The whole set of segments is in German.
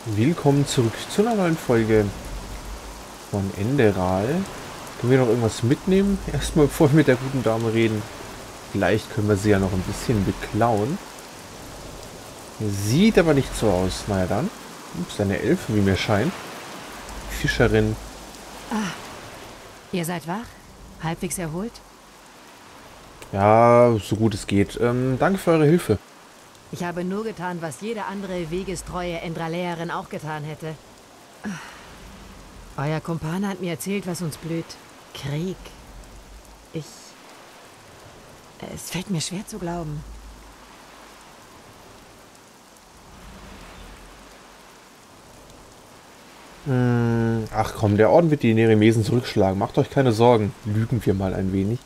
Willkommen zurück zu einer neuen Folge von Enderal. Können wir noch irgendwas mitnehmen? Erstmal bevor wir mit der guten Dame reden. Vielleicht können wir sie ja noch ein bisschen beklauen. Sieht aber nicht so aus. Naja dann. Ups, eine Elfe, wie mir scheint. Fischerin. Ah, ihr seid wach? Halbwegs erholt? Ja, so gut es geht. Danke für eure Hilfe. Ich habe nur getan, was jede andere wegestreue Endraleerin auch getan hätte. Euer Kumpan hat mir erzählt, was uns blüht. Krieg. Es fällt mir schwer zu glauben. Ach komm, der Orden wird die Neremesen zurückschlagen. Macht euch keine Sorgen. Lügen wir mal ein wenig.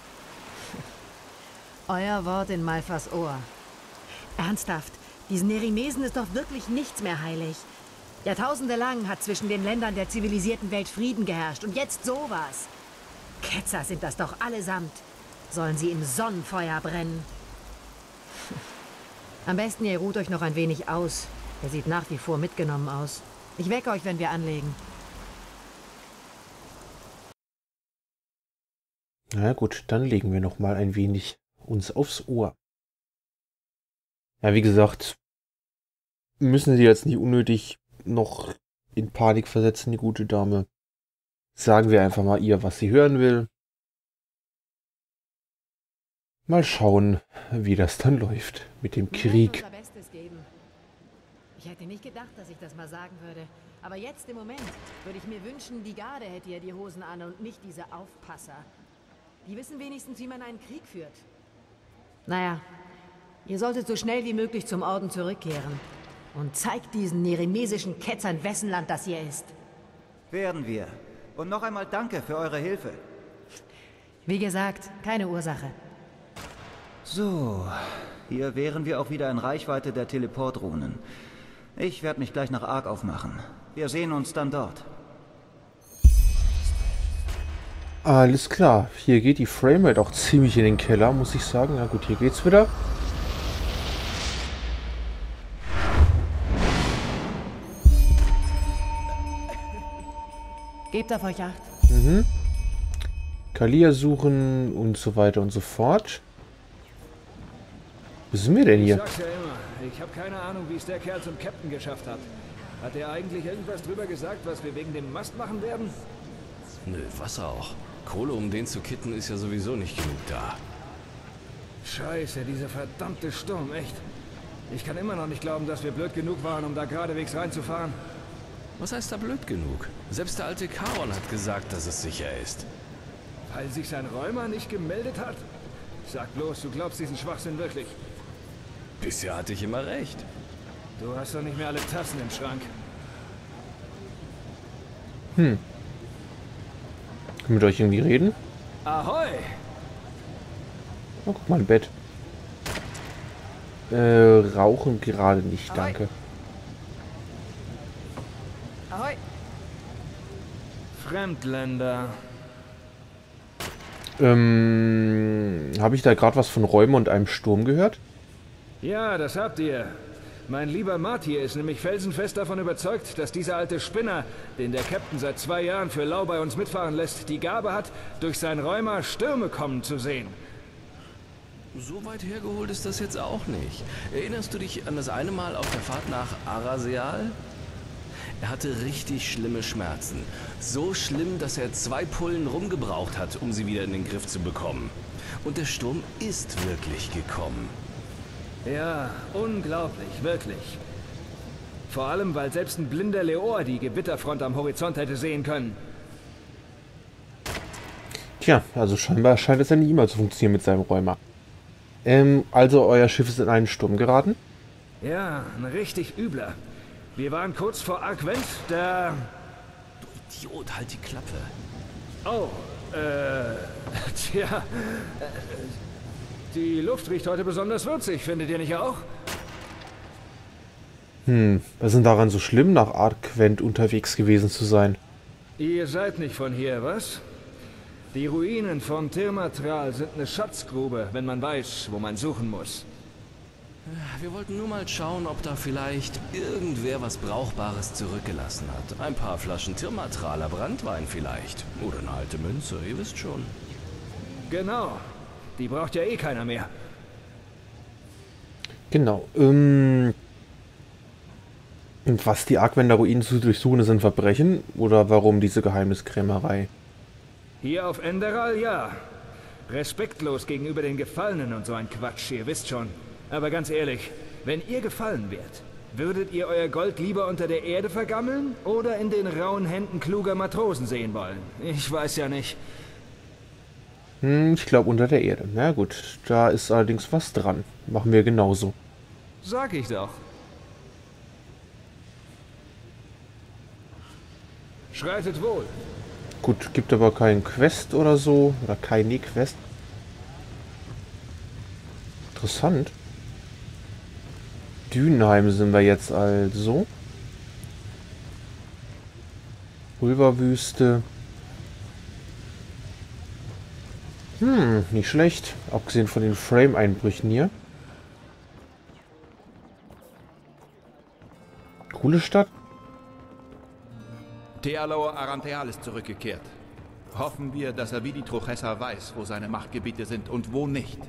Euer Wort in Malfas Ohr. Ernsthaft, diesen Nerimesen ist doch wirklich nichts mehr heilig. Jahrtausende lang hat zwischen den Ländern der zivilisierten Welt Frieden geherrscht und jetzt sowas. Ketzer sind das doch allesamt. Sollen sie im Sonnenfeuer brennen. Am besten ihr ruht euch noch ein wenig aus. Er sieht nach wie vor mitgenommen aus. Ich wecke euch, wenn wir anlegen. Na gut, dann legen wir noch mal ein wenig uns aufs Ohr. Ja, wie gesagt, müssen Sie jetzt nicht unnötig noch in Panik versetzen, die gute Dame. Sagen wir einfach mal ihr, was sie hören will. Mal schauen, wie das dann läuft mit dem Krieg. Unser Bestes geben. Ich hätte nicht gedacht, dass ich das mal sagen würde. Aber jetzt im Moment würde ich mir wünschen, die Garde hätte ja die Hosen an und nicht diese Aufpasser. Die wissen wenigstens, wie man einen Krieg führt. Naja, ihr solltet so schnell wie möglich zum Orden zurückkehren. Und zeigt diesen neremesischen Ketzern, wessen Land das hier ist. Werden wir. Und noch einmal danke für eure Hilfe. Wie gesagt, keine Ursache. So, hier wären wir auch wieder in Reichweite der Teleportrunen. Ich werde mich gleich nach Ark aufmachen. Wir sehen uns dann dort. Alles klar, hier geht die Framerate auch ziemlich in den Keller, muss ich sagen. Na gut, hier geht's wieder. Gebt auf euch Acht. Kalia suchen und so weiter und so fort. Wo sind wir denn Ich hier? sag's ja immer, ich habe keine Ahnung, wie es der Kerl zum Captain geschafft hat. Hat er eigentlich irgendwas drüber gesagt, was wir wegen dem Mast machen werden? Nö, was auch. Kohle, um den zu kitten, ist ja sowieso nicht genug da. Scheiße, dieser verdammte Sturm, echt. Ich kann immer noch nicht glauben, dass wir blöd genug waren, um da geradewegs reinzufahren. Was heißt da blöd genug? Selbst der alte Charon hat gesagt, dass es sicher ist. Weil sich sein Räumer nicht gemeldet hat? Sag bloß, du glaubst diesen Schwachsinn wirklich. Bisher hatte ich immer recht. Du hast doch nicht mehr alle Tassen im Schrank. Können wir mit euch irgendwie reden? Ahoi! Oh, guck mal, ein Bett. Rauchen gerade nicht, danke. Ahoi! Fremdländer. Habe ich da gerade was von Räumen und einem Sturm gehört? Ja, das habt ihr. Mein lieber Martyr ist nämlich felsenfest davon überzeugt, dass dieser alte Spinner, den der Captain seit 2 Jahren für lau bei uns mitfahren lässt, die Gabe hat, durch sein Räumer Stürme kommen zu sehen. So weit hergeholt ist das jetzt auch nicht. Erinnerst du dich an das eine Mal auf der Fahrt nach Araseal? Er hatte richtig schlimme Schmerzen. So schlimm, dass er 2 Pullen rumgebraucht hat, um sie wieder in den Griff zu bekommen. Und der Sturm ist wirklich gekommen. Ja, unglaublich, wirklich. Vor allem, weil selbst ein blinder Leor die Gewitterfront am Horizont hätte sehen können. Tja, also scheinbar scheint es ja nicht immer zu funktionieren mit seinem Räumer. Also euer Schiff ist in einen Sturm geraten? Ja, ein richtig übler. Wir waren kurz vor Arkvent, da... Du Idiot, halt die Klappe. Oh, tja... Die Luft riecht heute besonders würzig, findet ihr nicht auch? Was ist denn daran so schlimm, nach Arkvent unterwegs gewesen zu sein? Ihr seid nicht von hier, was? Die Ruinen von Tirmatral sind eine Schatzgrube, wenn man weiß, wo man suchen muss. Wir wollten nur mal schauen, ob da vielleicht irgendwer was Brauchbares zurückgelassen hat. Ein paar Flaschen Tirmatraler Branntwein vielleicht. Oder eine alte Münze, ihr wisst schon. Genau. Die braucht ja eh keiner mehr. Genau. Und was die Argwender Ruinen zu durchsuchen, ist ein Verbrechen? Oder warum diese Geheimniskrämerei? Hier auf Enderal, ja. Respektlos gegenüber den Gefallenen und so ein Quatsch, ihr wisst schon. Aber ganz ehrlich, wenn ihr gefallen wärt, würdet ihr euer Gold lieber unter der Erde vergammeln oder in den rauen Händen kluger Matrosen sehen wollen? Ich weiß ja nicht. Ich glaube unter der Erde. Na gut, da ist allerdings was dran. Machen wir genauso. Sag ich doch. Schreitet wohl. Gut, gibt aber keinen Quest oder so. Oder keine Quest. Interessant. Dünenheim sind wir jetzt also. Pulverwüste. Nicht schlecht. Abgesehen von den Frame-Einbrüchen hier. Coole Stadt. Tealor Arantheal ist zurückgekehrt. Hoffen wir, dass er wie die Truchessa weiß, wo seine Machtgebiete sind und wo nicht.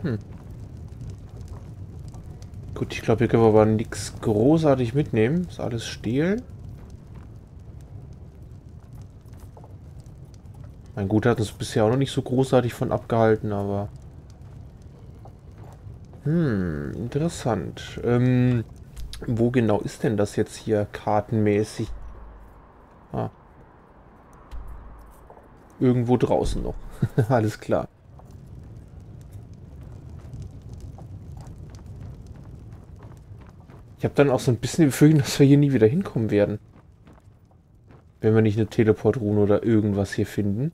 Gut, ich glaube, hier können wir aber nichts großartig mitnehmen. Ist alles stehlen. Mein Gut hat uns bisher auch noch nicht so großartig von abgehalten, aber... interessant. Wo genau ist denn das jetzt hier kartenmäßig? Ah. Irgendwo draußen noch. Alles klar. Ich habe dann auch so ein bisschen die Befürchtung, dass wir hier nie wieder hinkommen werden. Wenn wir nicht eine Teleportrune oder irgendwas hier finden.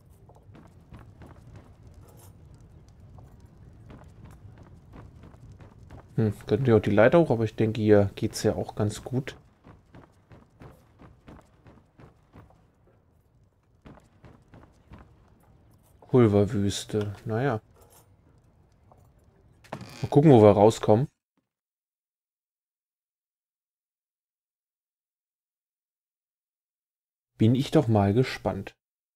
Könnten wir auch die Leiter hoch, aber ich denke, hier geht es ja auch ganz gut. Pulverwüste. Naja. Mal gucken, wo wir rauskommen. Bin ich doch mal gespannt.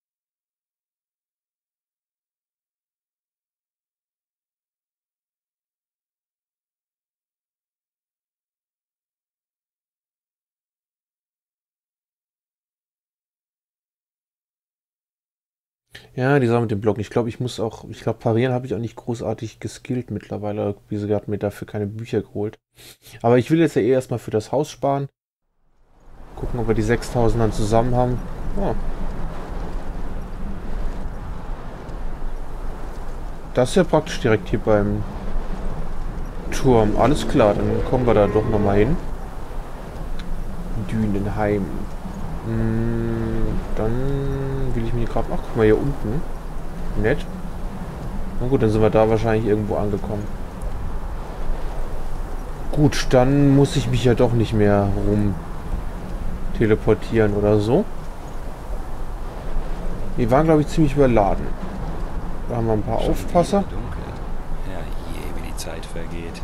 Ja, die Sache mit dem Blocken. Ich glaube, parieren habe ich auch nicht großartig geskillt mittlerweile. Wie gesagt, mir dafür keine Bücher geholt. Aber ich will jetzt ja eh erstmal für das Haus sparen. Gucken, ob wir die 6000 dann zusammen haben. Oh. Das ist ja praktisch direkt hier beim Turm. Alles klar, dann kommen wir da doch nochmal hin. Dünenheim. Dann will ich mich gerade... Ach, guck mal hier unten. Nett. Na gut, dann sind wir da wahrscheinlich irgendwo angekommen. Gut, dann muss ich mich ja doch nicht mehr rum teleportieren oder so. Die waren, glaube ich, ziemlich überladen. Da haben wir ein paar Aufpasser. Ja, je, wie die Zeit vergeht.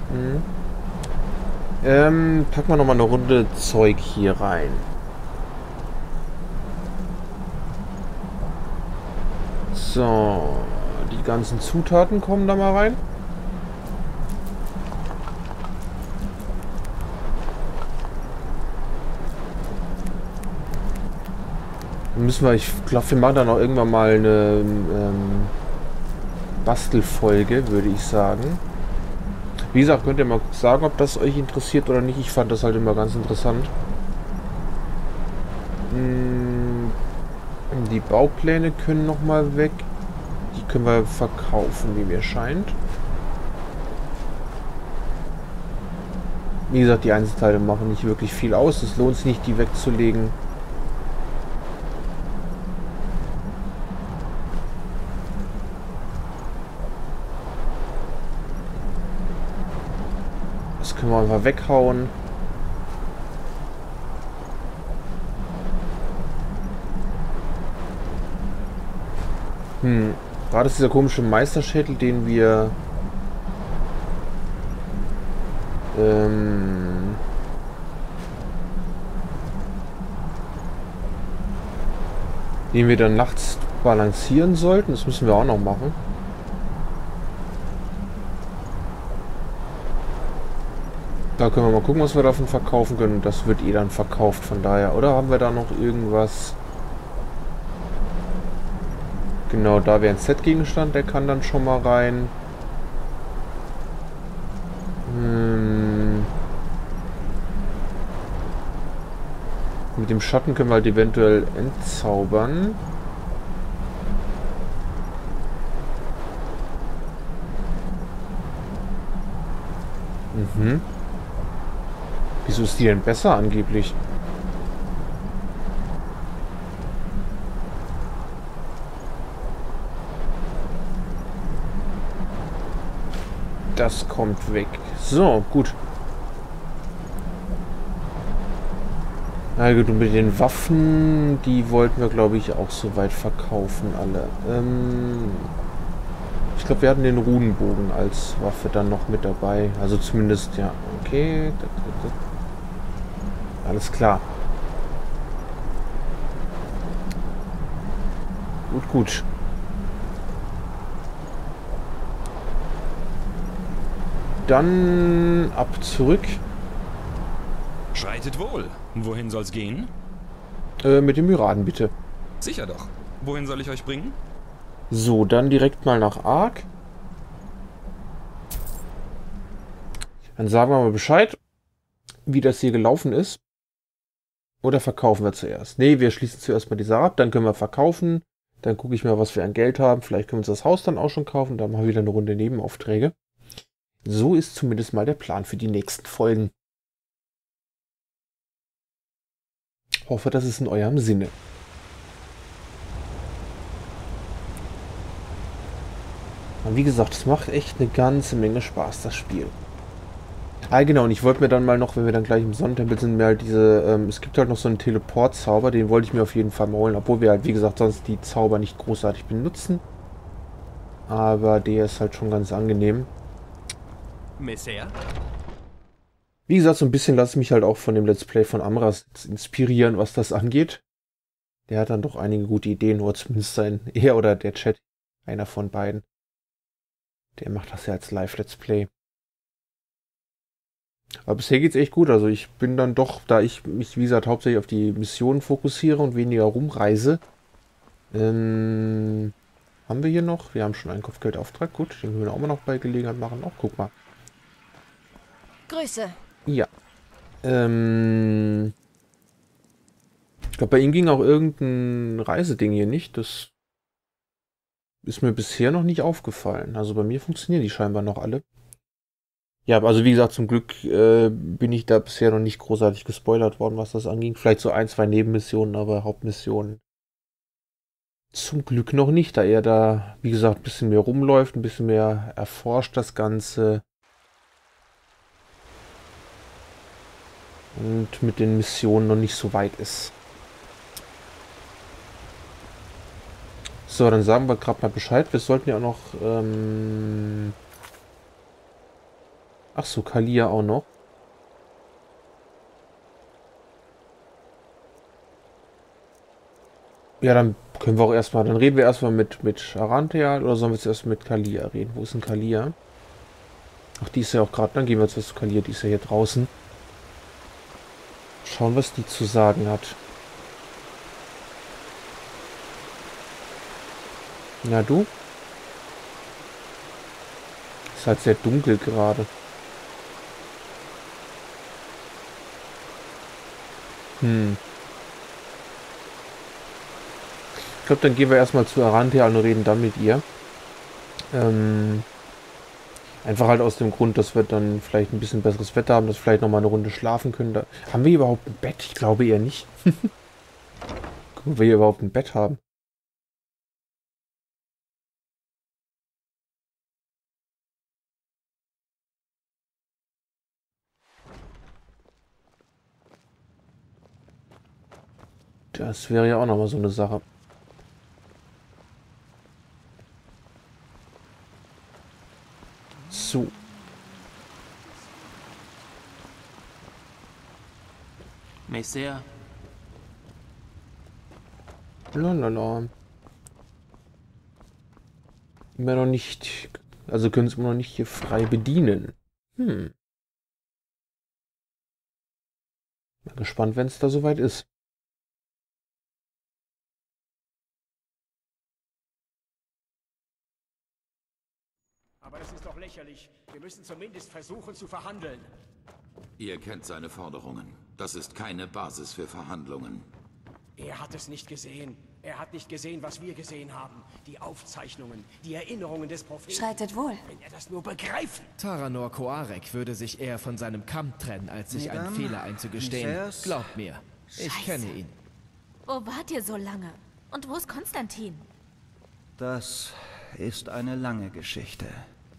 Packen wir nochmal eine Runde Zeug hier rein. So, die ganzen Zutaten kommen da mal rein. Müssen wir, ich glaube, wir machen dann auch irgendwann mal eine Bastelfolge, würde ich sagen. Wie gesagt, könnt ihr mal sagen, ob das euch interessiert oder nicht. Ich fand das halt immer ganz interessant. Die Baupläne können noch mal weg. Die können wir verkaufen, wie mir scheint. Wie gesagt, die Einzelteile machen nicht wirklich viel aus. Es lohnt sich nicht, die wegzulegen. Das können wir einfach weghauen. War das dieser komische Meisterschädel, den wir Den wir dann nachts balancieren sollten. Das müssen wir auch noch machen. Da können wir mal gucken, was wir davon verkaufen können. Das wird eh dann verkauft, von daher. Oder haben wir da noch irgendwas? Genau, da wäre ein Set-Gegenstand, der kann dann schon mal rein. Mit dem Schatten können wir halt eventuell entzaubern. Wieso ist die denn besser angeblich? Das kommt weg. So, gut. Na gut, und mit den Waffen, die wollten wir, glaube ich, auch soweit verkaufen, alle. Ich glaube, wir hatten den Runenbogen als Waffe dann noch mit dabei. Also zumindest, ja. Okay. Alles klar. Gut, gut. Dann ab zurück. Schreitet wohl. Wohin soll's gehen? Mit dem Myraden, bitte. Sicher doch. Wohin soll ich euch bringen? So, dann direkt mal nach Ark. Dann sagen wir mal Bescheid, wie das hier gelaufen ist. Oder verkaufen wir zuerst? Ne, wir schließen zuerst mal die Sache ab, dann können wir verkaufen. Dann gucke ich mal, was wir an Geld haben. Vielleicht können wir uns das Haus dann auch schon kaufen. Dann machen wir wieder eine Runde Nebenaufträge. So ist zumindest mal der Plan für die nächsten Folgen. Hoffe, das ist in eurem Sinne. Und wie gesagt, es macht echt eine ganze Menge Spaß, das Spiel. Ah, genau, und ich wollte mir dann mal noch, wenn wir dann gleich im Sonnentempel sind, mir halt diese, es gibt halt noch so einen Teleport-Zauber, den wollte ich mir auf jeden Fall mal holen, obwohl wir halt, wie gesagt, sonst die Zauber nicht großartig benutzen. Aber der ist halt schon ganz angenehm. Messier? Wie gesagt, so ein bisschen lasse ich mich halt auch von dem Let's Play von Amras inspirieren, was das angeht. Der hat dann doch einige gute Ideen, oder zumindest er oder der Chat, einer von beiden. Der macht das ja als Live-Let's Play. Aber bisher geht's echt gut. Also ich bin dann doch, da ich mich, wie gesagt, hauptsächlich auf die Missionen fokussiere und weniger rumreise. Haben wir hier noch? Wir haben schon einen Kopfgeldauftrag. Gut, den können wir auch mal noch bei Gelegenheit machen. Ach, guck mal. Grüße. Ja. Ich glaube, bei ihm ging auch irgendein Reiseding hier nicht. Das ist mir bisher noch nicht aufgefallen. Also bei mir funktionieren die scheinbar noch alle. Ja, also wie gesagt, zum Glück bin ich da bisher noch nicht großartig gespoilert worden, was das anging. Vielleicht so ein, zwei Nebenmissionen, aber Hauptmissionen zum Glück noch nicht, da er da, wie gesagt, ein bisschen mehr rumläuft, ein bisschen mehr erforscht das Ganze. Und mit den Missionen noch nicht so weit ist. So, dann sagen wir gerade mal Bescheid. Wir sollten ja auch noch... Ach so, Kalia auch noch. Ja, dann können wir auch erstmal... Dann reden wir erstmal mit Arantheal oder sollen wir jetzt erst mit Kalia reden? Wo ist denn Kalia? Ach, die ist ja auch gerade... Dann gehen wir jetzt zu Kalia, die ist ja hier draußen. Schauen, was die zu sagen hat. Na du? Ist halt sehr dunkel gerade. Ich glaube, dann gehen wir erstmal zu Arantheal und reden dann mit ihr. Einfach halt aus dem Grund, dass wir dann vielleicht ein bisschen besseres Wetter haben, dass wir vielleicht nochmal eine Runde schlafen können. Da haben wir hier überhaupt ein Bett? Ich glaube eher nicht. Gucken, ob wir hier überhaupt ein Bett haben. Das wäre ja auch nochmal so eine Sache. So. Messier. Lalala. Immer noch nicht, also können es immer noch nicht hier frei bedienen. Mal gespannt, wenn es da soweit ist. Aber das ist doch lächerlich. Wir müssen zumindest versuchen zu verhandeln. Ihr kennt seine Forderungen. Das ist keine Basis für Verhandlungen. Er hat es nicht gesehen. Er hat nicht gesehen, was wir gesehen haben. Die Aufzeichnungen, die Erinnerungen des Propheten. Schreitet wohl. Wenn er das nur begreifen. Taranor Koarek würde sich eher von seinem Kamm trennen, als sich einen Fehler einzugestehen. Glaubt mir, ich kenne ihn. Wo wart ihr so lange? Und wo ist Konstantin? Das ist eine lange Geschichte.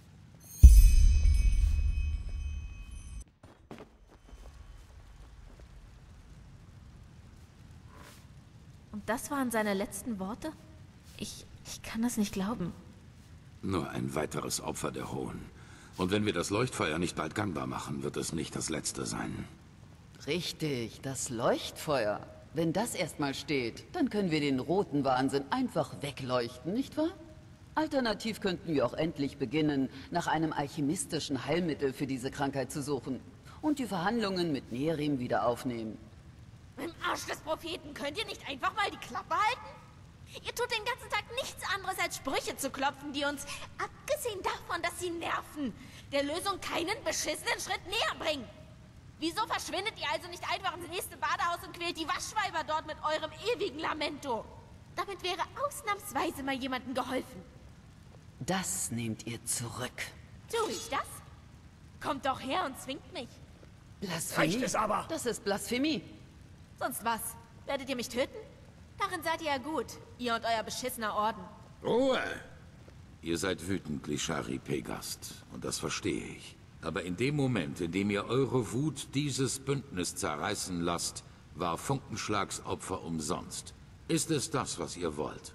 Und das waren seine letzten Worte? Ich kann das nicht glauben. Nur ein weiteres Opfer der Hohen. Und wenn wir das Leuchtfeuer nicht bald gangbar machen, wird es nicht das letzte sein. Richtig, das Leuchtfeuer. Wenn das erstmal steht, dann können wir den roten Wahnsinn einfach wegleuchten, nicht wahr? Alternativ könnten wir auch endlich beginnen, nach einem alchemistischen Heilmittel für diese Krankheit zu suchen und die Verhandlungen mit Nerim wieder aufnehmen. Im Arsch des Propheten könnt ihr nicht einfach mal die Klappe halten? Ihr tut den ganzen Tag nichts anderes als Sprüche zu klopfen, die uns, abgesehen davon, dass sie nerven, der Lösung keinen beschissenen Schritt näher bringen. Wieso verschwindet ihr also nicht einfach ins nächste Badehaus und quält die Waschweiber dort mit eurem ewigen Lamento? Damit wäre ausnahmsweise mal jemandem geholfen. Das nehmt ihr zurück. Tue ich das? Kommt doch her und zwingt mich. Blasphemie? Reicht es aber? Das ist Blasphemie. Sonst was? Werdet ihr mich töten? Darin seid ihr ja gut, ihr und euer beschissener Orden. Ruhe! Ihr seid wütend, Lishari Pegast, und das verstehe ich. Aber in dem Moment, in dem ihr eure Wut dieses Bündnis zerreißen lasst, war Funkenschlags Opfer umsonst. Ist es das, was ihr wollt?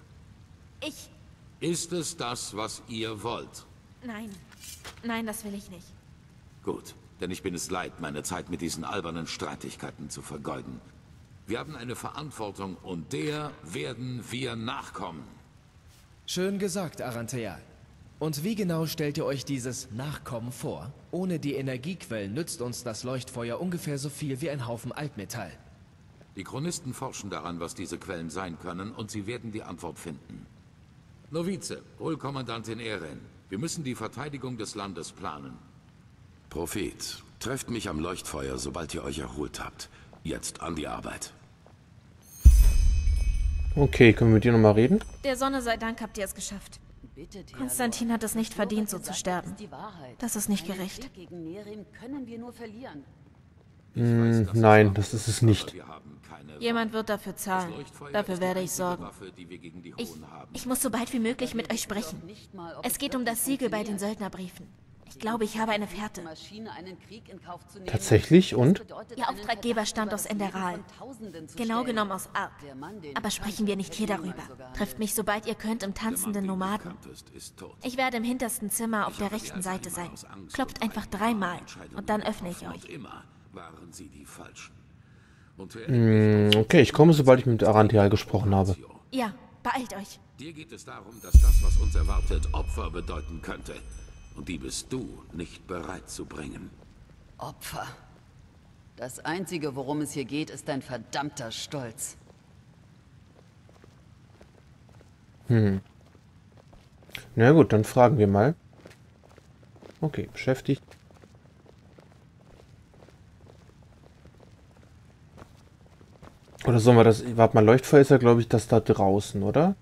Ist es das, was ihr wollt? Nein. Nein, das will ich nicht. Gut, denn ich bin es leid, meine Zeit mit diesen albernen Streitigkeiten zu vergeuden. Wir haben eine Verantwortung und der werden wir nachkommen. Schön gesagt, Arantheal. Und wie genau stellt ihr euch dieses Nachkommen vor? Ohne die Energiequellen nützt uns das Leuchtfeuer ungefähr so viel wie ein Haufen Altmetall. Die Chronisten forschen daran, was diese Quellen sein können, und sie werden die Antwort finden. Novize, Polkommandantin Eren, wir müssen die Verteidigung des Landes planen. Prophet, trefft mich am Leuchtfeuer, sobald ihr euch erholt habt. Jetzt an die Arbeit. Okay, können wir mit dir nochmal reden? Der Sonne sei Dank habt ihr es geschafft. Bitte, Konstantin hat es nicht verdient, so zu sterben. Das ist nicht Einen gerecht. Krieg gegen Nerim können wir nur verlieren. Nein, das ist es nicht. Jemand wird dafür zahlen. Dafür werde ich sorgen. Ich muss so bald wie möglich mit euch sprechen. Es geht um das Siegel bei den Söldnerbriefen. Ich glaube, ich habe eine Fährte. Tatsächlich? Und? Ihr Auftraggeber stammt aus Enderal. Genau genommen aus Ark. Aber sprechen wir nicht hier darüber. Trefft mich, sobald ihr könnt, im tanzenden Nomaden. Ich werde im hintersten Zimmer auf der rechten Seite sein. Klopft einfach 3-mal und dann öffne ich euch. Okay, ich komme, sobald ich mit Arantheal gesprochen habe. Ja, beeilt euch. Dir geht es darum, dass das, was uns erwartet, Opfer bedeuten könnte. Und die bist du nicht bereit zu bringen. Opfer. Das Einzige, worum es hier geht, ist dein verdammter Stolz. Na gut, dann fragen wir mal. Okay, beschäftigt. Oder sollen wir das... Warte mal, Leuchtfeuer ist ja, glaube ich, das da draußen, oder?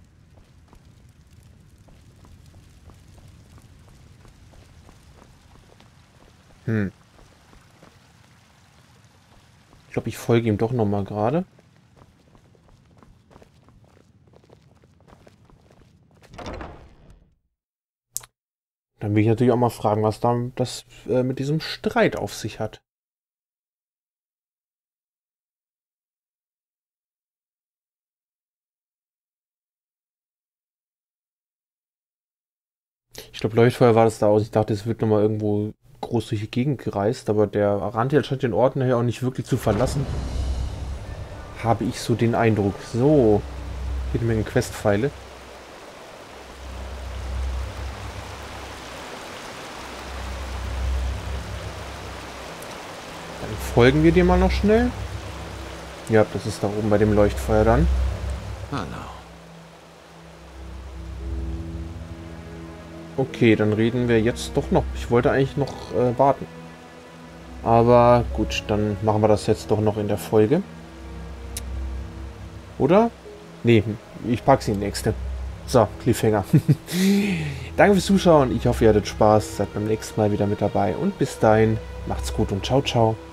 Ich glaube, ich folge ihm doch nochmal gerade. Dann will ich natürlich auch mal fragen, was da das mit diesem Streit auf sich hat. Ich glaube, Leuchtfeuer war das da aus. Ich dachte, es wird nochmal irgendwo groß durch die Gegend gereist, aber der Arantheal scheint den Ort nachher auch nicht wirklich zu verlassen. Habe ich so den Eindruck. So. Jede Menge Questpfeile. Dann folgen wir dir mal noch schnell. Ja, das ist da oben bei dem Leuchtfeuer dann. Hallo. Okay, dann reden wir jetzt doch noch. Ich wollte eigentlich noch warten. Aber gut, dann machen wir das jetzt doch noch in der Folge. Oder? Nee, ich packe sie in die nächste. So, Cliffhanger. Danke fürs Zuschauen. Ich hoffe, ihr hattet Spaß. Seid beim nächsten Mal wieder mit dabei. Und bis dahin, macht's gut und ciao, ciao.